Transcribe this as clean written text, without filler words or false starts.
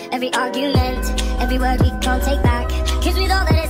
every argument, every word we can't take back. 'Cause with all that is